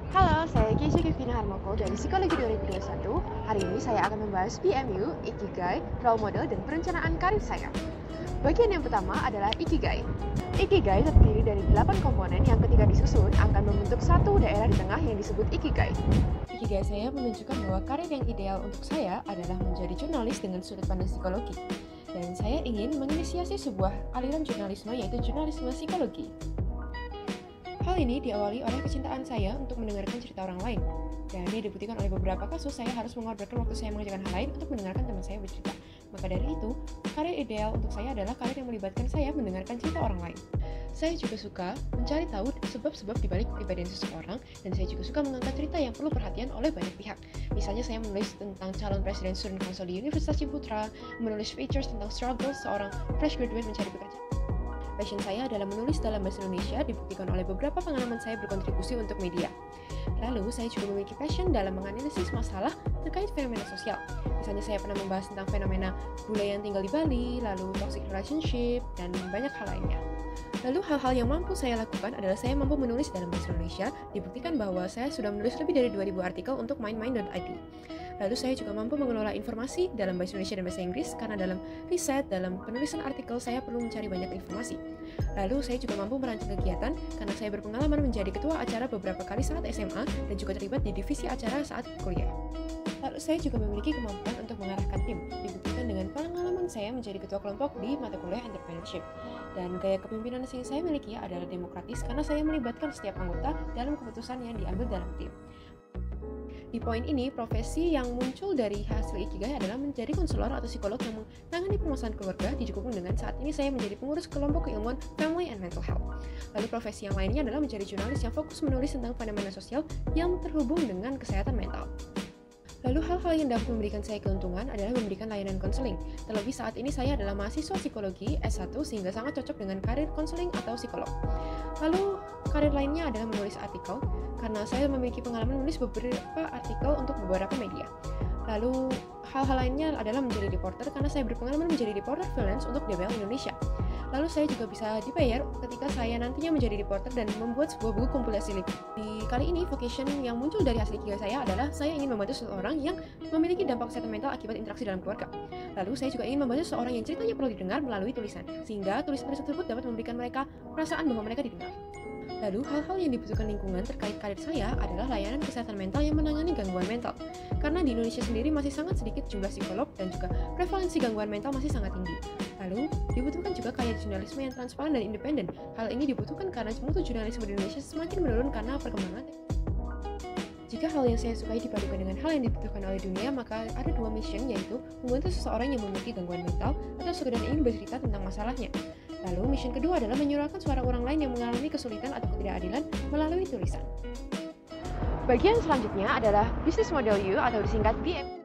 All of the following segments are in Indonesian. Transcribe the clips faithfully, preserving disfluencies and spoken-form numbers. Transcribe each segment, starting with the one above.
Halo, saya Keisha Kevina Harmoko dari Psikologi dua ribu dua puluh satu. Hari ini saya akan membahas P M U, Ikigai, role model, dan perencanaan karir saya. Bagian yang pertama adalah Ikigai. Ikigai terdiri dari delapan komponen yang ketika disusun akan membentuk satu daerah di tengah yang disebut Ikigai. Ikigai saya menunjukkan bahwa karir yang ideal untuk saya adalah menjadi jurnalis dengan sudut pandang psikologi. Dan saya ingin menginisiasi sebuah aliran jurnalisme yaitu jurnalisme psikologi. Hal ini diawali oleh kecintaan saya untuk mendengarkan cerita orang lain. Dan ini dibuktikan oleh beberapa kasus saya harus mengorbankan waktu saya mengerjakan hal lain untuk mendengarkan teman saya bercerita. Maka dari itu, karir ideal untuk saya adalah karir yang melibatkan saya mendengarkan cerita orang lain. Saya juga suka mencari tahu sebab-sebab dibalik kepribadian seseorang, dan saya juga suka mengangkat cerita yang perlu perhatian oleh banyak pihak. Misalnya saya menulis tentang calon presiden student council di Universitas Ciputra, menulis features tentang struggle seorang fresh graduate mencari pekerjaan. Passion saya adalah menulis dalam bahasa Indonesia, dibuktikan oleh beberapa pengalaman saya berkontribusi untuk media. Lalu, saya juga memiliki passion dalam menganalisis masalah terkait fenomena sosial. Misalnya saya pernah membahas tentang fenomena bule yang tinggal di Bali, lalu toxic relationship, dan banyak hal lainnya. Lalu hal-hal yang mampu saya lakukan adalah saya mampu menulis dalam bahasa Indonesia, dibuktikan bahwa saya sudah menulis lebih dari dua ribu artikel untuk main main dot i d. Lalu saya juga mampu mengelola informasi dalam bahasa Indonesia dan bahasa Inggris karena dalam riset, dalam penulisan artikel saya perlu mencari banyak informasi. Lalu saya juga mampu merancang kegiatan karena saya berpengalaman menjadi ketua acara beberapa kali saat S M A dan juga terlibat di divisi acara saat kuliah. Lalu saya juga memiliki kemampuan untuk mengarahkan tim, dibuktikan dengan pengalaman saya menjadi ketua kelompok di mata kuliah entrepreneurship. Dan gaya kepemimpinan yang saya miliki adalah demokratis karena saya melibatkan setiap anggota dalam keputusan yang diambil dalam tim. Di poin ini, profesi yang muncul dari hasil Ikigai adalah menjadi konselor atau psikolog yang menangani permasalahan keluarga, didukung dengan saat ini saya menjadi pengurus kelompok keilmuan Family and Mental Health. Lalu profesi yang lainnya adalah menjadi jurnalis yang fokus menulis tentang fenomena sosial yang terhubung dengan kesehatan mental. Lalu hal-hal yang dapat memberikan saya keuntungan adalah memberikan layanan konseling. Terlebih saat ini saya adalah mahasiswa psikologi S satu sehingga sangat cocok dengan karir konseling atau psikolog. Lalu karir lainnya adalah menulis artikel karena saya memiliki pengalaman menulis beberapa artikel untuk beberapa media. Lalu hal-hal lainnya adalah menjadi reporter karena saya berpengalaman menjadi reporter freelance untuk D B L Indonesia. Lalu saya juga bisa dibayar ketika saya nantinya menjadi reporter dan membuat sebuah buku kompilasi liputan. Di kali ini, vocation yang muncul dari hasil Ikigai saya adalah saya ingin membantu seseorang yang memiliki dampak kesehatan mental akibat interaksi dalam keluarga. Lalu saya juga ingin membantu seseorang yang ceritanya perlu didengar melalui tulisan, sehingga tulisan tersebut dapat memberikan mereka perasaan bahwa mereka didengar. Lalu, hal-hal yang dibutuhkan lingkungan terkait karir saya adalah layanan kesehatan mental yang menangani gangguan mental. Karena di Indonesia sendiri masih sangat sedikit jumlah psikolog dan juga prevalensi gangguan mental masih sangat tinggi. Lalu, dibutuhkan juga karya jurnalisme yang transparan dan independen. Hal ini dibutuhkan karena mutu jurnalisme di Indonesia semakin menurun karena perkembangan. Jika hal yang saya sukai dipadukan dengan hal yang dibutuhkan oleh dunia, maka ada dua mission, yaitu membantu seseorang yang memiliki gangguan mental atau sekedar ingin bercerita tentang masalahnya. Lalu, mission kedua adalah menyuarakan suara orang lain yang mengalami kesulitan atau ketidakadilan melalui tulisan. Bagian selanjutnya adalah Business Model U atau disingkat B M.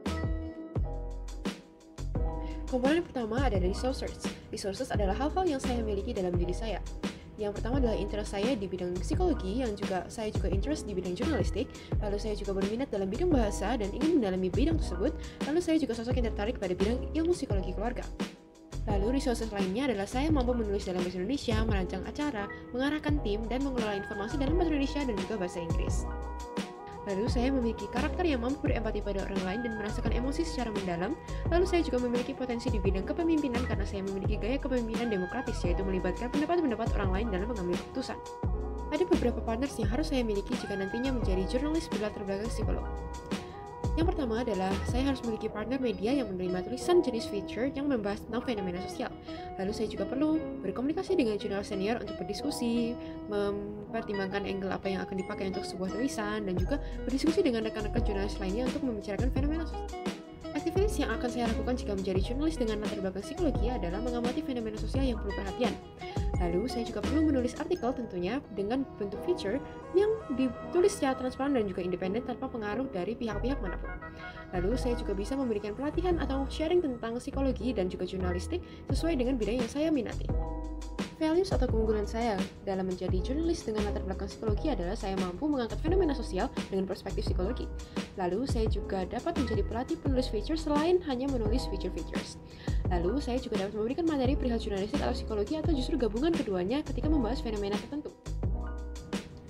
Komponen pertama ada dari resources. Resources adalah hal-hal yang saya miliki dalam diri saya. Yang pertama adalah interest saya di bidang psikologi, yang juga saya juga interest di bidang jurnalistik. Lalu saya juga berminat dalam bidang bahasa dan ingin mendalami bidang tersebut. Lalu saya juga sosok yang tertarik pada bidang ilmu psikologi keluarga. Lalu resources lainnya adalah saya mampu menulis dalam bahasa Indonesia, merancang acara, mengarahkan tim, dan mengelola informasi dalam bahasa Indonesia dan juga bahasa Inggris. Lalu saya memiliki karakter yang mampu berempati pada orang lain dan merasakan emosi secara mendalam. Lalu saya juga memiliki potensi di bidang kepemimpinan karena saya memiliki gaya kepemimpinan demokratis, yaitu melibatkan pendapat-pendapat orang lain dalam mengambil keputusan. Ada beberapa partners yang harus saya miliki jika nantinya menjadi jurnalis berlatar belakang psikolog. Yang pertama adalah saya harus memiliki partner media yang menerima tulisan jenis feature yang membahas tentang fenomena sosial. Lalu saya juga perlu berkomunikasi dengan jurnalis senior untuk berdiskusi, mempertimbangkan angle apa yang akan dipakai untuk sebuah tulisan, dan juga berdiskusi dengan rekan-rekan jurnalis lainnya untuk membicarakan fenomena sosial. Aktivitas yang akan saya lakukan jika menjadi jurnalis dengan latar belakang psikologi adalah mengamati fenomena sosial yang perlu perhatian. Lalu, saya juga perlu menulis artikel tentunya dengan bentuk feature yang ditulis secara transparan dan juga independen tanpa pengaruh dari pihak-pihak manapun. Lalu, saya juga bisa memberikan pelatihan atau sharing tentang psikologi dan juga jurnalistik sesuai dengan bidang yang saya minati. Values atau keunggulan saya dalam menjadi jurnalis dengan latar belakang psikologi adalah saya mampu mengangkat fenomena sosial dengan perspektif psikologi. Lalu, saya juga dapat menjadi pelatih penulis feature selain hanya menulis feature-features. Lalu, saya juga dapat memberikan materi perihal jurnalistik atau psikologi atau justru gabungan keduanya ketika membahas fenomena tertentu.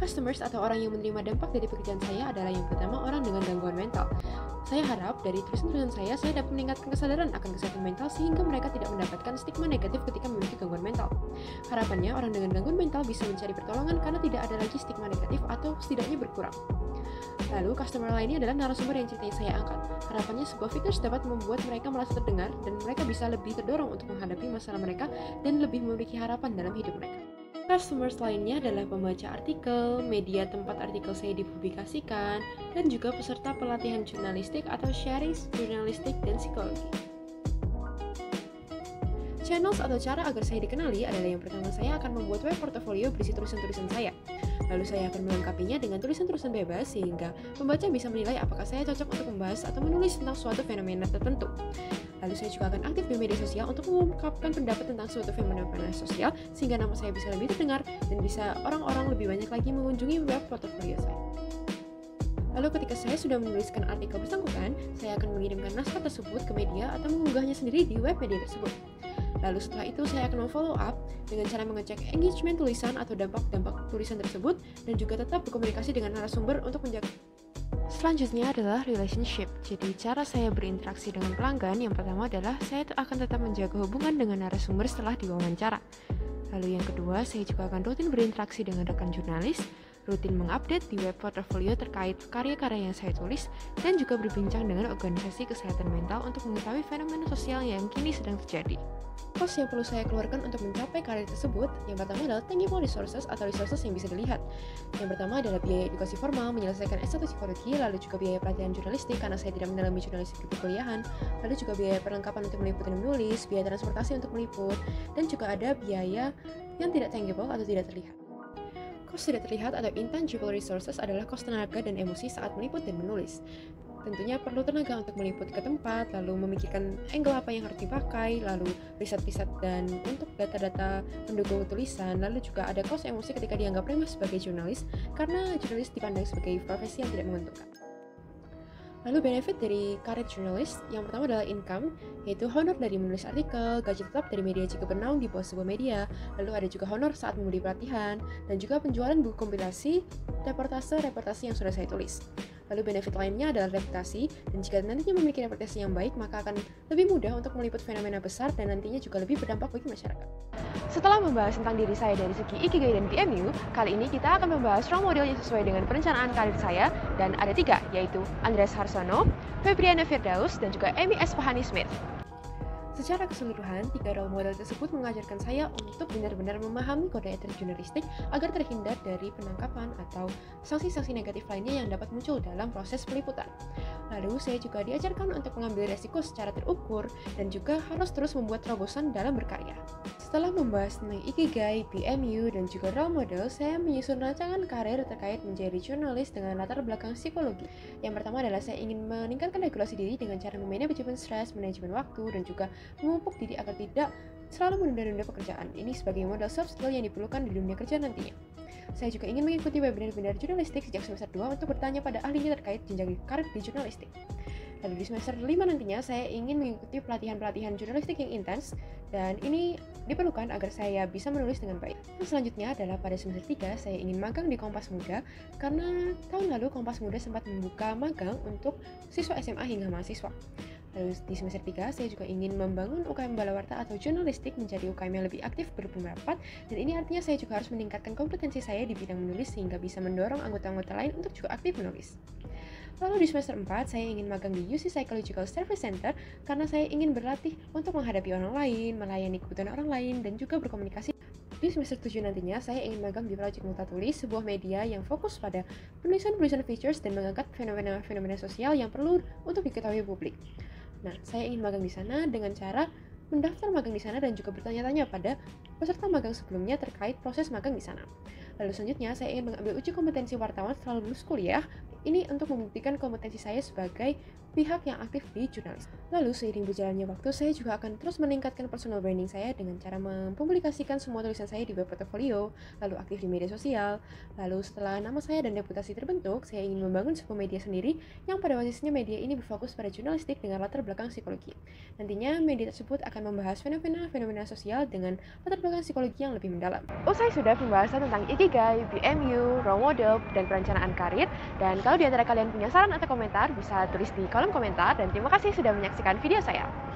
Customers atau orang yang menerima dampak dari pekerjaan saya adalah yang pertama orang dengan gangguan mental. Saya harap dari tulisan-tulisan saya, saya dapat meningkatkan kesadaran akan kesehatan mental sehingga mereka tidak mendapatkan stigma negatif ketika memiliki gangguan mental. Harapannya orang dengan gangguan mental bisa mencari pertolongan karena tidak ada lagi stigma negatif atau setidaknya berkurang. Lalu, customer lainnya adalah narasumber yang ceritanya saya angkat. Harapannya sebuah fitur dapat membuat mereka merasa terdengar dan mereka bisa lebih terdorong untuk menghadapi masalah mereka dan lebih memiliki harapan dalam hidup mereka. Customers lainnya adalah pembaca artikel, media tempat artikel saya dipublikasikan, dan juga peserta pelatihan jurnalistik atau sharing jurnalistik dan psikologi. Channels atau cara agar saya dikenali adalah yang pertama saya akan membuat web portofolio berisi tulisan-tulisan saya. Lalu saya akan melengkapinya dengan tulisan-tulisan bebas sehingga pembaca bisa menilai apakah saya cocok untuk membahas atau menulis tentang suatu fenomena tertentu. Lalu saya juga akan aktif di media sosial untuk mengungkapkan pendapat tentang suatu fenomena sosial sehingga nama saya bisa lebih terdengar dan bisa orang-orang lebih banyak lagi mengunjungi web portofolio saya. Lalu ketika saya sudah menuliskan artikel bersangkutan, saya akan mengirimkan naskah tersebut ke media atau mengunggahnya sendiri di web media tersebut. Lalu setelah itu saya akan memfollow up dengan cara mengecek engagement tulisan atau dampak-dampak tulisan tersebut dan juga tetap berkomunikasi dengan narasumber untuk menjaga. Selanjutnya adalah relationship. Jadi cara saya berinteraksi dengan pelanggan yang pertama adalah saya akan tetap menjaga hubungan dengan narasumber setelah diwawancara. Lalu yang kedua, saya juga akan rutin berinteraksi dengan rekan jurnalis, rutin mengupdate di web portfolio terkait karya-karya yang saya tulis, dan juga berbincang dengan organisasi kesehatan mental untuk mengetahui fenomena sosial yang kini sedang terjadi. Cost yang perlu saya keluarkan untuk mencapai karir tersebut, yang pertama adalah tangible resources atau resources yang bisa dilihat. Yang pertama adalah biaya edukasi formal, menyelesaikan S satu psikologi, lalu juga biaya pelatihan jurnalistik karena saya tidak mendalami jurnalistik di perkuliahan, lalu juga biaya perlengkapan untuk meliput dan menulis, biaya transportasi untuk meliput, dan juga ada biaya yang tidak tangible atau tidak terlihat. Cost tidak terlihat atau intangible resources adalah cost tenaga dan emosi saat meliput dan menulis. Tentunya perlu tenaga untuk meliput ke tempat, lalu memikirkan angle apa yang harus dipakai, lalu riset-riset dan untuk data-data pendukung tulisan, lalu juga ada cost emosi ketika dianggap remeh sebagai jurnalis, karena jurnalis dipandang sebagai profesi yang tidak menguntungkan. Lalu benefit dari karir jurnalis, yang pertama adalah income, yaitu honor dari menulis artikel, gaji tetap dari media jika bernaung di bawah sebuah media, lalu ada juga honor saat membeli pelatihan, dan juga penjualan buku kompilasi, reportase-reportase yang sudah saya tulis. Lalu benefit lainnya adalah reputasi, dan jika nantinya memiliki reputasi yang baik, maka akan lebih mudah untuk meliput fenomena besar dan nantinya juga lebih berdampak bagi masyarakat. Setelah membahas tentang diri saya dari segi Ikigai dan P M U, kali ini kita akan membahas role model yang sesuai dengan perencanaan karir saya, dan ada tiga, yaitu Andreas Harsono, Febriana Firdaus, dan juga Amy S. Fahani Smith. Secara keseluruhan, tiga role model tersebut mengajarkan saya untuk benar-benar memahami kode etik jurnalistik agar terhindar dari penangkapan atau sanksi-sanksi negatif lainnya yang dapat muncul dalam proses peliputan. Lalu, saya juga diajarkan untuk mengambil resiko secara terukur dan juga harus terus membuat terobosan dalam berkarya. Setelah membahas tentang Ikigai, P M U, dan juga role model, saya menyusun rancangan karir terkait menjadi jurnalis dengan latar belakang psikologi. Yang pertama adalah saya ingin meningkatkan regulasi diri dengan cara memanajemen stres, manajemen waktu, dan juga memupuk diri agar tidak selalu menunda-nunda pekerjaan. Ini sebagai modal soft skill yang diperlukan di dunia kerja nantinya. Saya juga ingin mengikuti webinar-webinar jurnalistik sejak semester dua untuk bertanya pada ahlinya terkait jenjang karir di jurnalistik. Lalu di semester lima nantinya saya ingin mengikuti pelatihan-pelatihan jurnalistik yang intens dan ini diperlukan agar saya bisa menulis dengan baik. Dan selanjutnya adalah pada semester tiga saya ingin magang di Kompas Muda karena tahun lalu Kompas Muda sempat membuka magang untuk siswa S M A hingga mahasiswa. Lalu di semester tiga, saya juga ingin membangun U K M Balawarta atau jurnalistik menjadi U K M yang lebih aktif berpendapat, dan ini artinya saya juga harus meningkatkan kompetensi saya di bidang menulis sehingga bisa mendorong anggota-anggota lain untuk juga aktif menulis. Lalu di semester empat, saya ingin magang di U C Psychological Service Center karena saya ingin berlatih untuk menghadapi orang lain, melayani kebutuhan orang lain, dan juga berkomunikasi. Di semester tujuh nantinya, saya ingin magang di Project Multatulis, sebuah media yang fokus pada penulisan-penulisan features dan mengangkat fenomena-fenomena sosial yang perlu untuk diketahui publik. Nah, saya ingin magang di sana dengan cara mendaftar magang di sana dan juga bertanya-tanya pada peserta magang sebelumnya terkait proses magang di sana. Lalu selanjutnya, saya ingin mengambil uji kompetensi wartawan setelah lulus kuliah. Ini untuk membuktikan kompetensi saya sebagai pihak yang aktif di jurnalis. Lalu seiring berjalannya waktu, saya juga akan terus meningkatkan personal branding saya dengan cara mempublikasikan semua tulisan saya di web portfolio, lalu aktif di media sosial. Lalu setelah nama saya dan reputasi terbentuk, saya ingin membangun sebuah media sendiri yang pada basisnya media ini berfokus pada jurnalistik dengan latar belakang psikologi. Nantinya media tersebut akan membahas fenomena-fenomena sosial dengan latar belakang psikologi yang lebih mendalam. Usai sudah pembahasan tentang Ikigai, B M U, role model, dan perencanaan karir, dan kalau di antara kalian punya saran atau komentar, bisa tulis di kolom komentar, dan terima kasih sudah menyaksikan video saya.